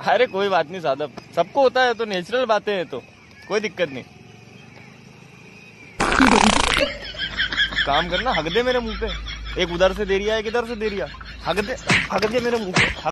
अरे कोई बात नहीं साहब, सबको होता है, तो नेचुरल बातें हैं, तो कोई दिक्कत नहीं। काम करना, हक दे मेरे मुंह पे। एक उधर से दे रिया, एक इधर से दे रिया। हक दे मेरे मुंह पे।